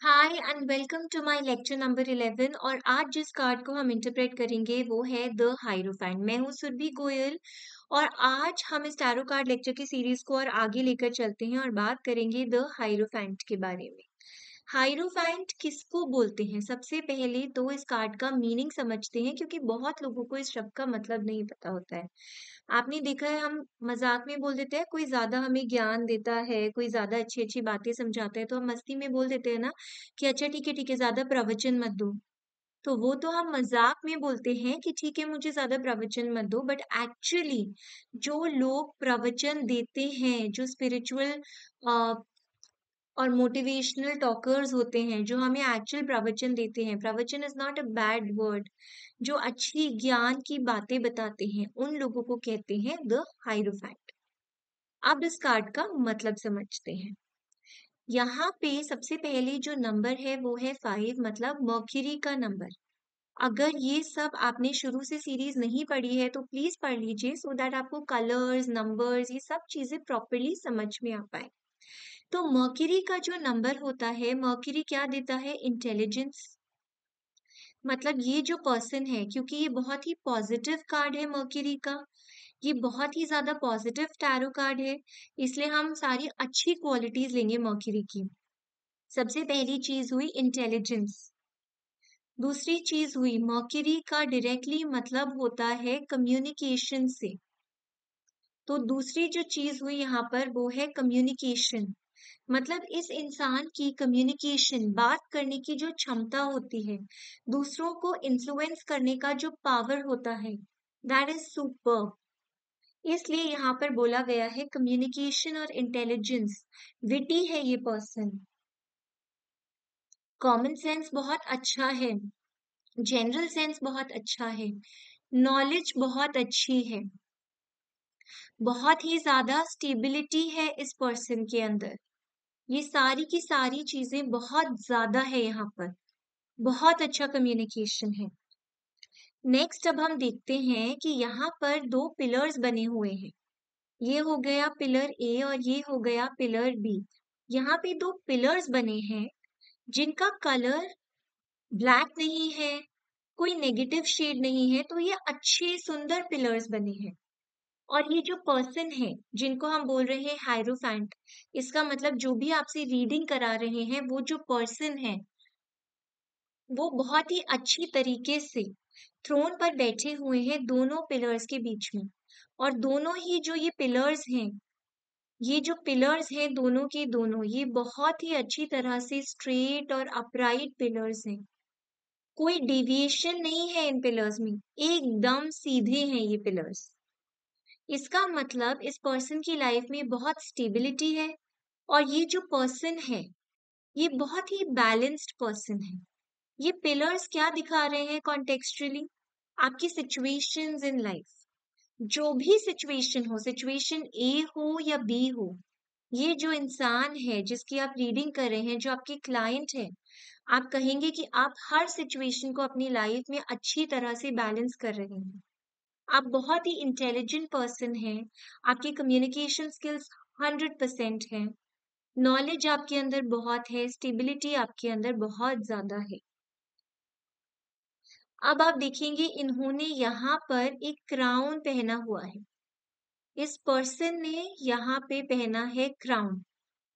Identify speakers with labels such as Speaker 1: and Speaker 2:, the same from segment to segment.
Speaker 1: Hi and welcome to my lecture number 11 और आज जिस कार्ड को हम इंटरप्रेट करेंगे वो है द हाइरोफैंट। मैं हूँ सुरभि गोयल और आज हम इस टैरो कार्ड लेक्चर की सीरीज को और आगे लेकर चलते हैं और बात करेंगे द हाइरोफैंट के बारे में। हाइरोफैंट किसको बोलते हैं? सबसे पहले तो इस कार्ड का मीनिंग समझते हैं क्योंकि बहुत लोगों को इस शब्द का मतलब नहीं पता होता है। आपने देखा है हम मजाक में बोल देते हैं, कोई ज्यादा हमें ज्ञान देता है, कोई ज्यादा अच्छी अच्छी बातें समझाता है तो हम मस्ती में बोल देते हैं ना कि अच्छा ठीक है ज्यादा प्रवचन मत दो। तो वो तो हम मजाक में बोलते हैं कि ठीक है मुझे ज्यादा प्रवचन मत दो, बट एक्चुअली जो लोग प्रवचन देते हैं, जो स्पिरिचुअल और मोटिवेशनल टॉकर्स होते हैं, जो हमें एक्चुअल प्रवचन देते हैं, प्रवचन is not a bad word, जो अच्छी ज्ञान की बातें बताते हैं उन लोगों को कहते हैं द हाइरोफैंट। अब इस कार्ड का मतलब समझते हैं। यहाँ पे सबसे पहले जो नंबर है वो है 5, मतलब मर्क्यूरी का नंबर। अगर ये सब आपने शुरू से सीरीज नहीं पढ़ी है तो प्लीज पढ़ लीजिए सो दैट आपको कलर्स, नंबर्स, ये सब चीजें प्रॉपरली समझ में आ पाए। तो मर्क्यूरी का जो नंबर होता है, मर्क्यूरी क्या देता है? इंटेलिजेंस। मतलब ये जो पर्सन है, क्योंकि ये बहुत ही पॉजिटिव कार्ड है मर्क्यूरी का, ये बहुत ही ज्यादा पॉजिटिव टैरो कार्ड है, इसलिए हम सारी अच्छी क्वालिटीज लेंगे मर्क्यूरी की। सबसे पहली चीज हुई इंटेलिजेंस। दूसरी चीज हुई मर्क्यूरी का डायरेक्टली मतलब होता है कम्युनिकेशन से। तो दूसरी जो चीज हुई यहाँ पर वो है कम्युनिकेशन। मतलब इस इंसान की कम्युनिकेशन, बात करने की जो क्षमता होती है, दूसरों को इन्फ्लुएंस करने का जो पावर होता है, दैट इज सुपर। इसलिए यहाँ पर बोला गया है कम्युनिकेशन और इंटेलिजेंस। विटी है ये पर्सन। कॉमन सेंस बहुत अच्छा है, जनरल सेंस बहुत अच्छा है, नॉलेज बहुत अच्छी है, बहुत ही ज्यादा स्टेबिलिटी है इस पर्सन के अंदर। ये सारी की सारी चीजें बहुत ज्यादा है यहाँ पर। बहुत अच्छा कम्युनिकेशन है। नेक्स्ट अब हम देखते हैं कि यहाँ पर दो पिलर्स बने हुए हैं। ये हो गया पिलर ए और ये हो गया पिलर बी। यहाँ पे दो पिलर्स बने हैं जिनका कलर ब्लैक नहीं है, कोई नेगेटिव शेड नहीं है, तो ये अच्छे सुंदर पिलर्स बने हैं। और ये जो पर्सन है जिनको हम बोल रहे हैं हायरोफैंट, इसका मतलब जो भी आपसे रीडिंग करा रहे हैं वो जो पर्सन है वो बहुत ही अच्छी तरीके से थ्रोन पर बैठे हुए हैं दोनों पिलर्स के बीच में। और दोनों ही जो ये पिलर्स हैं, ये जो पिलर्स हैं दोनों के दोनों, ये बहुत ही अच्छी तरह से स्ट्रेट और अपराइट पिलर्स हैं। कोई डेविएशन नहीं है इन पिलर्स में, एकदम सीधे हैं ये पिलर्स। इसका मतलब इस पर्सन की लाइफ में बहुत स्टेबिलिटी है। और ये जो पर्सन है ये बहुत ही बैलेंस्ड पर्सन है। ये पिलर्स क्या दिखा रहे हैं कॉन्टेक्स्चुअली? आपकी सिचुएशंस इन लाइफ, जो भी सिचुएशन हो, सिचुएशन ए हो या बी हो, ये जो इंसान है जिसकी आप रीडिंग कर रहे हैं, जो आपके क्लाइंट है, आप कहेंगे कि आप हर सिचुएशन को अपनी लाइफ में अच्छी तरह से बैलेंस कर रहे हैं। आप बहुत ही इंटेलिजेंट पर्सन हैं, आपकी कम्युनिकेशन स्किल्स 100% है, नॉलेज आपके अंदर बहुत है, स्टेबिलिटी आपके अंदर बहुत ज्यादा है। अब आप देखेंगे इन्होंने यहाँ पर एक क्राउन पहना हुआ है। इस पर्सन ने यहाँ पे पहना है क्राउन।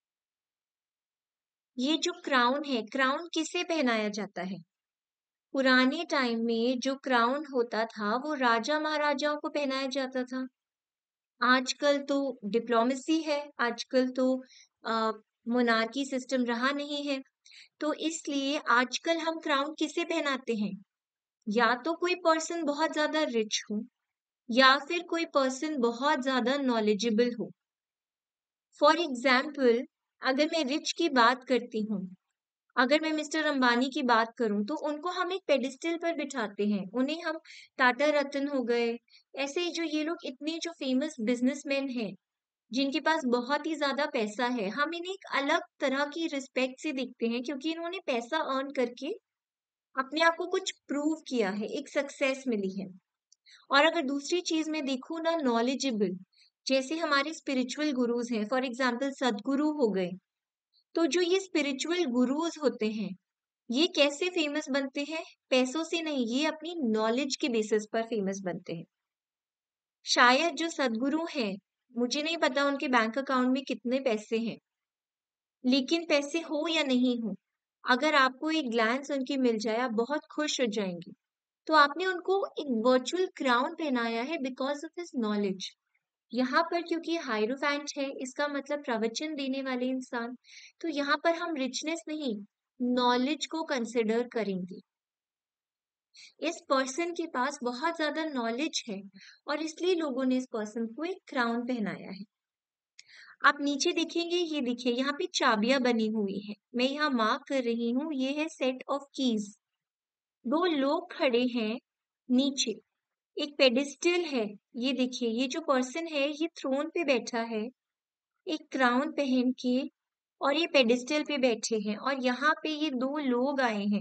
Speaker 1: ये जो क्राउन है, क्राउन किसे पहनाया जाता है? पुराने टाइम में जो क्राउन होता था वो राजा महाराजाओं को पहनाया जाता था। आजकल तो डिप्लोमेसी है, आजकल तो मोनार्की सिस्टम रहा नहीं है, तो इसलिए आजकल हम क्राउन किसे पहनाते हैं? या तो कोई पर्सन बहुत ज्यादा रिच हो, या फिर कोई पर्सन बहुत ज्यादा नॉलेजेबल हो। फॉर एग्जाम्पल, अगर मैं रिच की बात करती हूँ, अगर मैं मिस्टर अंबानी की बात करूं तो उनको हम एक पेडिस्टल पर बिठाते हैं, उन्हें हम टाटा रतन हो गए, ऐसे ही जो ये लोग इतने जो फेमस बिजनेसमैन हैं जिनके पास बहुत ही ज्यादा पैसा है, हम इन्हें एक अलग तरह की रिस्पेक्ट से देखते हैं क्योंकि इन्होंने पैसा अर्न करके अपने आप को कुछ प्रूव किया है, एक सक्सेस मिली है। और अगर दूसरी चीज मैं देखूँ ना, नॉलेजेबल, जैसे हमारे स्पिरिचुअल गुरुज हैं, फॉर एग्जाम्पल सदगुरु हो गए, तो जो ये स्पिरिचुअल गुरुज होते हैं, ये कैसे फेमस बनते हैं? पैसों से नहीं, ये अपनी नॉलेज के बेसिस पर फेमस बनते हैं। शायद जो सद्गुरु हैं, मुझे नहीं पता उनके बैंक अकाउंट में कितने पैसे हैं, लेकिन पैसे हो या नहीं हो, अगर आपको एक ग्लैंस उनकी मिल जाए, आप बहुत खुश हो जाएंगे। तो आपने उनको एक वर्चुअल क्राउन पहनाया है बिकॉज ऑफ हिज नॉलेज। यहाँ पर क्योंकि हाइरोफैंट है, इसका मतलब प्रवचन देने वाले इंसान, तो यहाँ पर हम रिचनेस नहीं, नॉलेज को कंसिडर करेंगे। इस पर्सन के पास बहुत ज्यादा नॉलेज है और इसलिए लोगों ने इस पर्सन को एक क्राउन पहनाया है। आप नीचे देखेंगे, ये देखिए यहाँ पे चाबियां बनी हुई है, मैं यहाँ मार्क कर रही हूँ, ये है सेट ऑफ कीज। दो लोग खड़े हैं नीचे, एक पेडिस्टल है, ये देखिए ये जो पर्सन है ये थ्रोन पे बैठा है एक क्राउन पहन के, और ये पेडिस्टल पे बैठे हैं और यहाँ पे ये दो लोग आए हैं।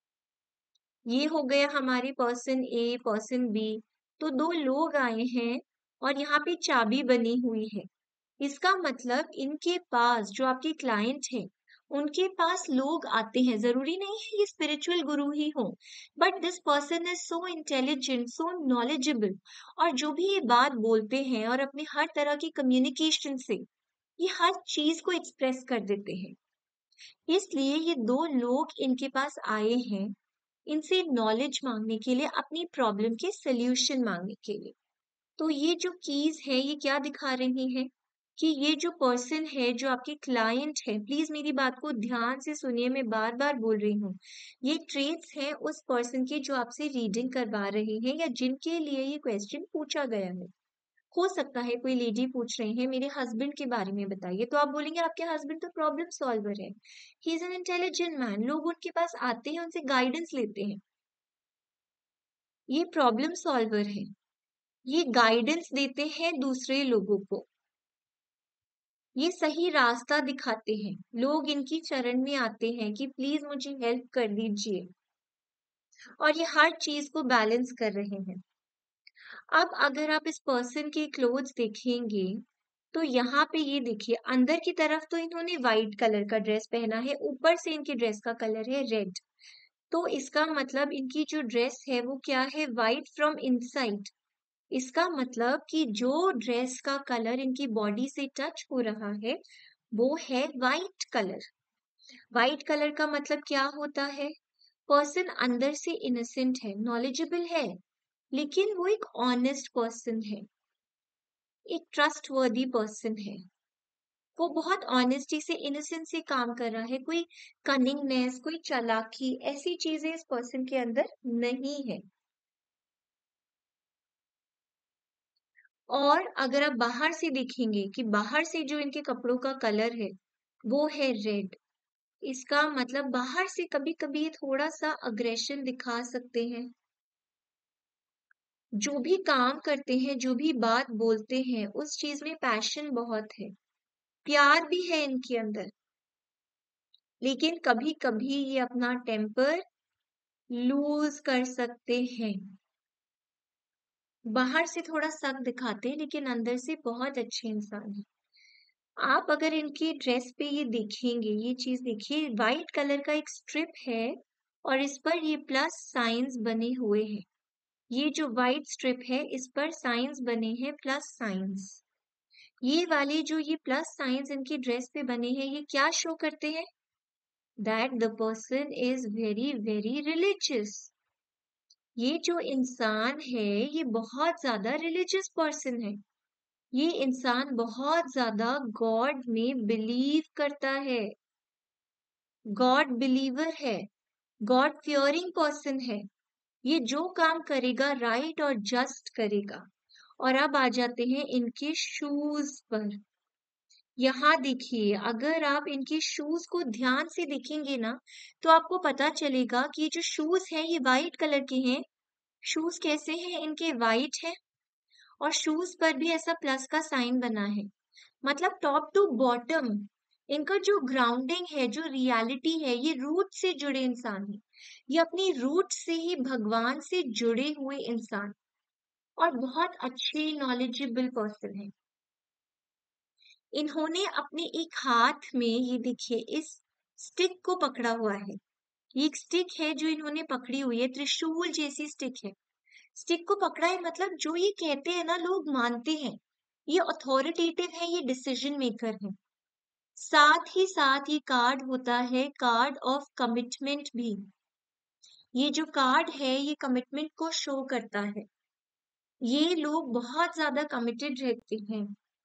Speaker 1: ये हो गया हमारे पर्सन ए पर्सन बी, तो दो लोग आए हैं और यहाँ पे चाबी बनी हुई है। इसका मतलब इनके पास जो आपके क्लाइंट है, उनके पास लोग आते हैं, जरूरी नहीं है ये स्पिरिचुअल गुरु ही हो, but this person is so intelligent, so knowledgeable, और जो भी ये बात बोलते हैं और अपने हर तरह की कम्युनिकेशन से ये हर चीज को एक्सप्रेस कर देते हैं। इसलिए ये दो लोग इनके पास आए हैं, इनसे नॉलेज मांगने के लिए, अपनी प्रॉब्लम के सल्यूशन मांगने के लिए। तो ये जो कीज है ये क्या दिखा रही है कि ये जो पर्सन है, जो आपके क्लाइंट है, प्लीज मेरी बात को ध्यान से सुनिए, मैं बार बार बोल रही हूँ, ये ट्रेट्स हैं उस पर्सन के जो आपसे रीडिंग करवा रहे हैं या जिनके लिए ये क्वेश्चन पूछा गया है। हो सकता है कोई लेडी पूछ रही है मेरे हस्बैंड के बारे में बताइए, तो आप बोलेंगे आपके हस्बैंड तो प्रॉब्लम सॉल्वर है, he is an intelligent man, लोग उनके पास आते हैं, उनसे गाइडेंस लेते हैं। ये प्रॉब्लम सॉल्वर है, ये गाइडेंस देते हैं दूसरे लोगों को, ये सही रास्ता दिखाते हैं, लोग इनकी शरण में आते हैं कि प्लीज मुझे हेल्प कर दीजिए, और ये हर चीज को बैलेंस कर रहे हैं। अब अगर आप इस पर्सन के क्लोथ्स देखेंगे, तो यहाँ पे ये देखिए, अंदर की तरफ तो इन्होंने व्हाइट कलर का ड्रेस पहना है, ऊपर से इनकी ड्रेस का कलर है रेड। तो इसका मतलब इनकी जो ड्रेस है वो क्या है, व्हाइट फ्रॉम इनसाइड। इसका मतलब कि जो ड्रेस का कलर इनकी बॉडी से टच हो रहा है वो है व्हाइट कलर। व्हाइट कलर का मतलब क्या होता है, पर्सन अंदर से इनोसेंट है, नॉलेजेबल है, लेकिन वो एक ऑनेस्ट पर्सन है, एक ट्रस्टवर्दी पर्सन है, वो बहुत ऑनेस्टी से, इनोसेंस से काम कर रहा है, कोई कनिंगनेस, कोई चालाकी, ऐसी चीजें इस पर्सन के अंदर नहीं है। और अगर आप बाहर से देखेंगे कि बाहर से जो इनके कपड़ों का कलर है वो है रेड, इसका मतलब बाहर से कभी कभी थोड़ा सा अग्रेशन दिखा सकते हैं, जो भी काम करते हैं, जो भी बात बोलते हैं, उस चीज में पैशन बहुत है, प्यार भी है इनके अंदर, लेकिन कभी कभी ये अपना टेम्पर लूज कर सकते हैं। बाहर से थोड़ा सख्त दिखाते हैं लेकिन अंदर से बहुत अच्छे इंसान है। आप अगर इनकी ड्रेस पे ये देखेंगे, ये चीज देखिए, व्हाइट कलर का एक स्ट्रिप है और इस पर ये प्लस साइंस बने हुए हैं। ये जो व्हाइट स्ट्रिप है इस पर साइंस बने हैं, प्लस साइंस। ये वाले जो ये प्लस साइंस इनकी ड्रेस पे बने हैं, ये क्या शो करते हैं, that the person is very very religious. ये जो इंसान है ये बहुत ज्यादा रिलीजियस पर्सन है, ये इंसान बहुत ज्यादा गॉड में बिलीव करता है, गॉड बिलीवर है, गॉड फियरिंग पर्सन है, ये जो काम करेगा राइट और जस्ट करेगा। और अब आ जाते हैं इनके शूज पर। यहाँ देखिए, अगर आप इनके शूज को ध्यान से देखेंगे ना, तो आपको पता चलेगा कि ये जो शूज हैं ये वाइट कलर के हैं। शूज कैसे हैं, इनके वाइट है और शूज पर भी ऐसा प्लस का साइन बना है, मतलब टॉप टू बॉटम इनका जो ग्राउंडिंग है, जो रियलिटी है, ये रूट से जुड़े इंसान है, ये अपनी रूट से ही भगवान से जुड़े हुए इंसान और बहुत अच्छे नॉलेजेबल पर्सन है। इन्होंने अपने एक हाथ में ये देखिए इस स्टिक को पकड़ा हुआ है। ये एक स्टिक है जो इन्होंने पकड़ी हुई है, त्रिशूल जैसी स्टिक है। स्टिक को पकड़ा है मतलब जो ये कहते हैं ना लोग मानते हैं। ये अथॉरिटेटिव है, ये डिसीजन मेकर है। साथ ही साथ ये कार्ड होता है कार्ड ऑफ कमिटमेंट भी। ये जो कार्ड है ये कमिटमेंट को शो करता है। ये लोग बहुत ज्यादा कमिटेड रहते हैं।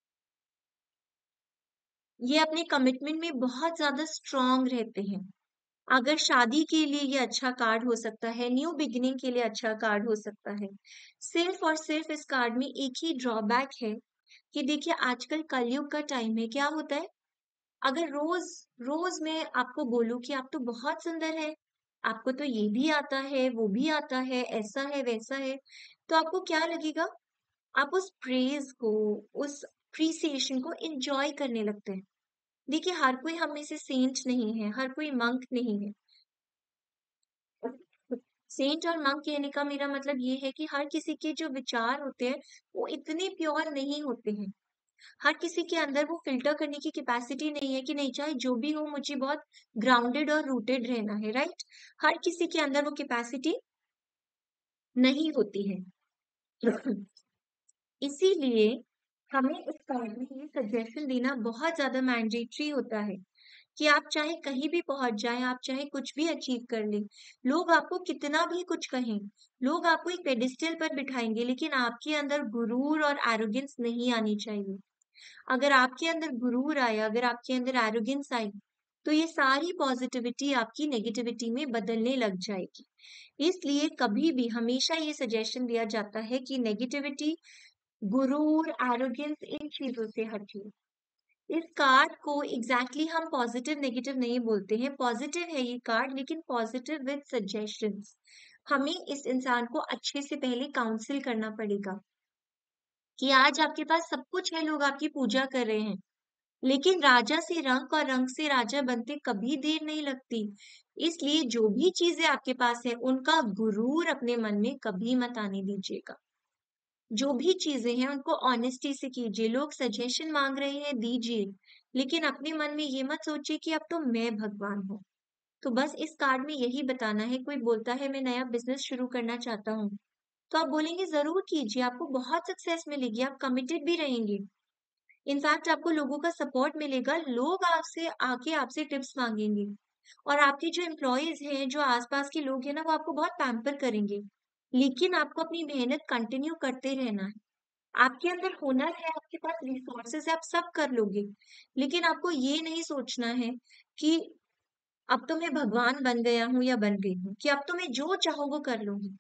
Speaker 1: ये अपने कमिटमेंट में बहुत ज्यादा स्ट्रांग रहते हैं। अगर शादी के लिए ये अच्छा कार्ड हो सकता है, न्यू बिगिनिंग के लिए अच्छा कार्ड हो सकता है। सिर्फ और सिर्फ इस कार्ड में एक ही ड्रॉबैक है कि देखिए आजकल कलयुग का टाइम है, क्या होता है अगर रोज रोज मैं आपको बोलूं कि आप तो बहुत सुंदर है, आपको तो ये भी आता है वो भी आता है, ऐसा है वैसा है, तो आपको क्या लगेगा? आप उस प्रेज को, उस अप्रिसिएशन को एंजॉय करने लगते हैं। देखिए हर कोई हम में से सेंट नहीं है, हर कोई मंक नहीं है। सेंट और मंक कहने का मेरा मतलब ये है कि हर किसी के जो विचार होते हैं वो इतने प्योर नहीं होते हैं। हर किसी के अंदर वो फिल्टर करने की कैपेसिटी नहीं है कि नहीं चाहे जो भी हो मुझे बहुत ग्राउंडेड और रूटेड रहना है, राइट? हर किसी के अंदर वो कैपेसिटी नहीं होती है। इसीलिए हमें इस कार्ड में ये सजेशन देना बहुत ज्यादा मैंडेटरी होता है कि आप चाहे कहीं भी पहुंच जाएं, आप चाहे कुछ भी अचीव कर लें, लोग आपको कितना भी कुछ कहें, लोग आपको एक पेडिस्टल पर बिठाएंगे, लेकिन आपके अंदर गुरूर और एरोगेंस नहीं आनी चाहिए। अगर आपके अंदर गुरूर आया, अगर आपके अंदर एरोगेंस आई, तो ये सारी पॉजिटिविटी आपकी नेगेटिविटी में बदलने लग जाएगी। इसलिए कभी भी हमेशा ये सजेशन दिया जाता है कि नेगेटिविटी, गुरूर, एरोगेंस इन चीजों से हटिए। इस कार्ड को एग्जैक्टली हम पॉजिटिव नेगेटिव नहीं बोलते हैं, पॉजिटिव है ये कार्ड लेकिन पॉजिटिव विद सजेशंस। हमें इस इंसान को अच्छे से पहले काउंसिल करना पड़ेगा कि आज आपके पास सब कुछ है, लोग आपकी पूजा कर रहे हैं, लेकिन राजा से रंक और रंक से राजा बनते कभी देर नहीं लगती। इसलिए जो भी चीजें आपके पास है उनका गुरूर अपने मन में कभी मत आने दीजिएगा। जो भी चीजें हैं उनको ऑनेस्टी से कीजिए। लोग सजेशन मांग रहे हैं, दीजिए, लेकिन अपने मन में ये मत सोचिए कि अब तो मैं भगवान हूँ। तो बस इस कार्ड में यही बताना है। कोई बोलता है मैं नया बिजनेस शुरू करना चाहता हूँ, तो आप बोलेंगे जरूर कीजिए, आपको बहुत सक्सेस मिलेगी, आप कमिटेड भी रहेंगे। इनफैक्ट आपको लोगों का सपोर्ट मिलेगा, लोग आपसे आके आपसे टिप्स मांगेंगे, और आपके जो एम्प्लॉयज हैं, जो आसपास के लोग हैं ना, वो आपको बहुत पैम्पर करेंगे। लेकिन आपको अपनी मेहनत कंटिन्यू करते रहना है। आपके अंदर हुनर है, आपके पास रिसोर्सेज है, आप सब कर लोगे, लेकिन आपको ये नहीं सोचना है कि अब तो मैं भगवान बन गया हूँ या बन गई हूँ, कि अब तो मैं जो चाहूँ वो कर लूंगी।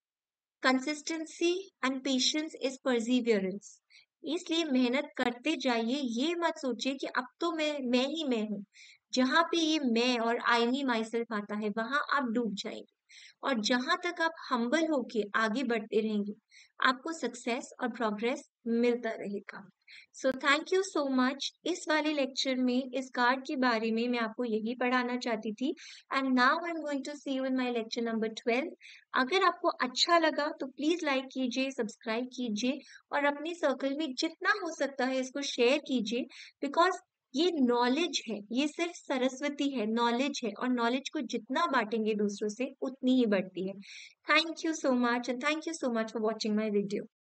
Speaker 1: Consistency and patience is perseverance. इसलिए मेहनत करते जाइए, ये मत सोचिए कि अब तो मैं ही मैं हूँ। जहां पे ये मैं और आई मी माई सेल्फ आता है वहां आप डूब जाएंगे। और जहां तक आप हम्बल होके आगे बढ़ते रहेंगे, आपको सक्सेस और प्रोग्रेस मिलता रहेगा। So thank you so much. इस वाले लेक्चर में इस कार्ड के बारे में मैं आपको यही पढ़ाना चाहती थी। And now I am going to see you in my lecture number 12। अगर आपको अच्छा लगा तो प्लीज लाइक कीजिए, सब्सक्राइब कीजिए, और अपने सर्कल में जितना हो सकता है इसको शेयर कीजिए। बिकॉज ये नॉलेज है, ये सिर्फ सरस्वती है, नॉलेज है, और नॉलेज को जितना बांटेंगे दूसरों से उतनी ही बढ़ती है। Thank you so much and thank you so much for watching my video.